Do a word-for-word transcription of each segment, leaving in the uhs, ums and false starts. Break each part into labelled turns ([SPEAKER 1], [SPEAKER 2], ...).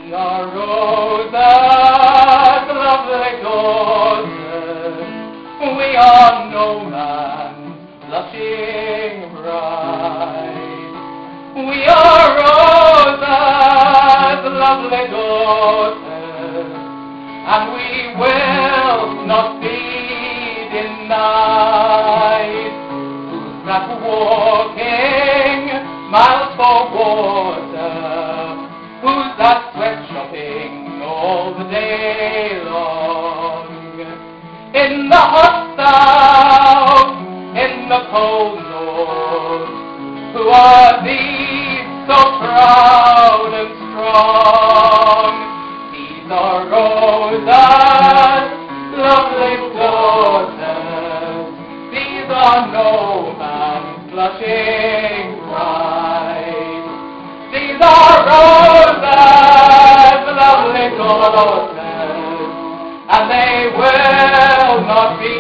[SPEAKER 1] are roses, lovely daughters. We are no man's blushing bride. We are roses, lovely daughters, and we will not be denied. Who's that walking miles for water? Who's that sweat shopping all the day long? In the hot south, in the cold north, who are these so proud and strong? These are roses, lovely daughters. These are no man's blushing bride. These are roses, lovely daughters, and they will not be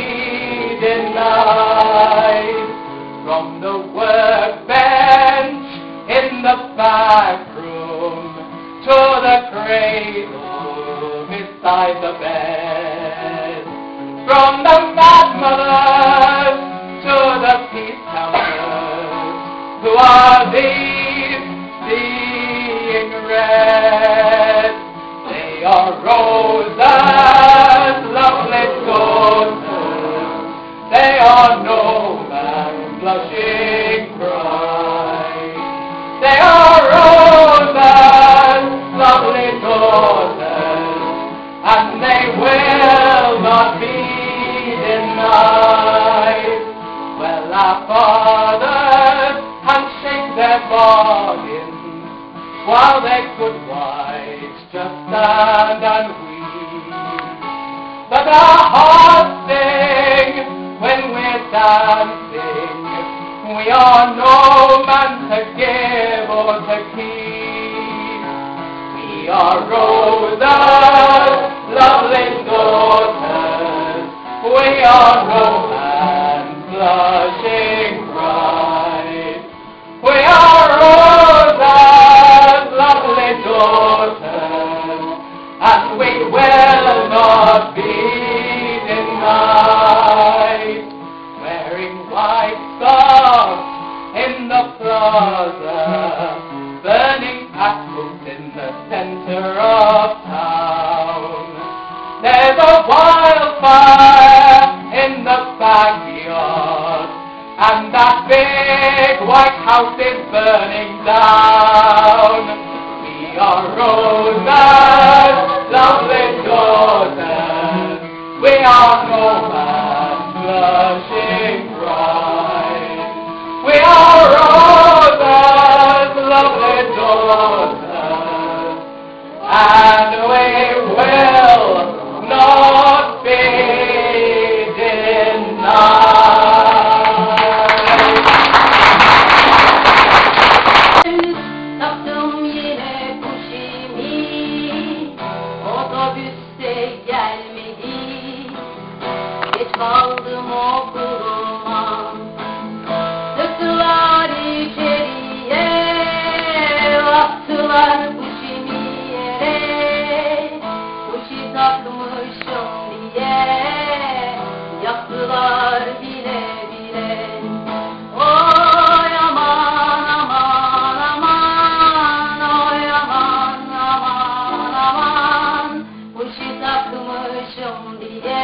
[SPEAKER 1] denied. From the workbench in the back room to the cradle beside the bed, from the mad mothers to the peace counters, who are these seeing red? They are roses, lovely daughters. They are no man's blushing bride. They are roses, lovely daughters, and they will not be denied. Well, our fathers handshake their bargains, while their good wives just stand and weep. But our hearts sing when we're dancing. We are no man to give or to keep. We are roses, lovely daughters. We are no man's blushing bride. We are roses, lovely daughters, and we will not be denied. Wearing white socks in the plaza, burning apples in the center of town. There's a wildfire in the backyard, and that big white house is burning down. We are roses, lovely daughters. We are no man's blushing bride. We are roses, lovely daughters, and we will not be denied.
[SPEAKER 2] Taktım yine kuşimi, otobüste gelmedi. Geç kaldım okuluma, tıktılar içeriye, attılar kuşimi yere. Kuşi takmışım diye, yaktılar bile bile. Oy aman aman aman, oy aman aman aman. Kuşi takmışım diye,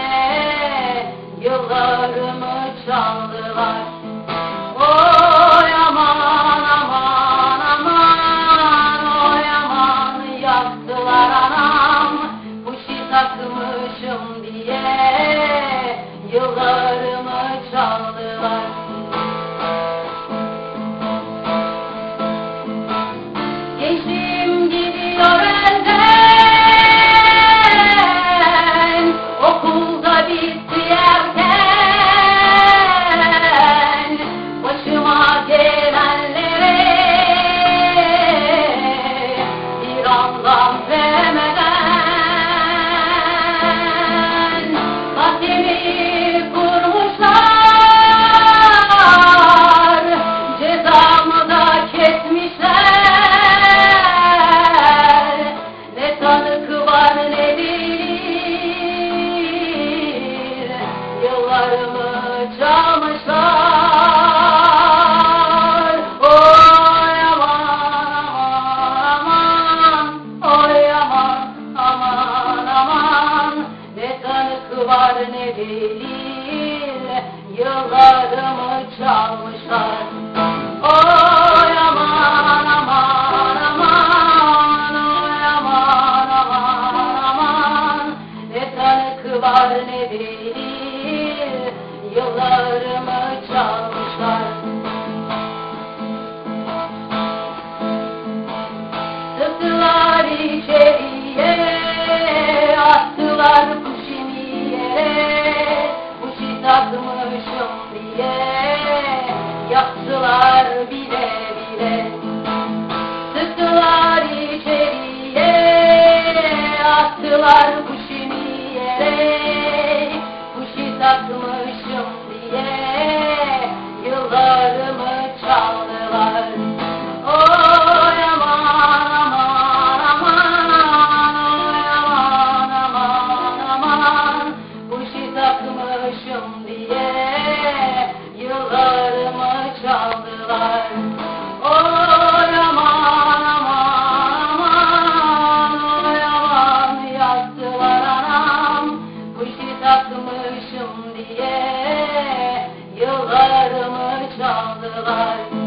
[SPEAKER 2] yıllarımı çaldılar. Oy aman aman aman, oy aman, yaktılar anam. Kuşi takmışım diye, yıllarımı çaldılar. Gençliğim gidiyor elden, okulda bitti erken. Başıma gelenlere bir anlam vermeden katemi kurmuşlar, cezamı da kesmişler. Ne diye yaktılar bile bile. Sıktılar içeriye, attılar kuşunu yere. Kuşu takmışım diye yıllarımı çaldılar. Oy aman aman aman, oy aman aman aman. Kuşu takmışım diye yıllarımı çaldılar. Oy aman aman aman, oy aman yaktılar anam. Kuşu takmışım diye yıllarımı çaldılar.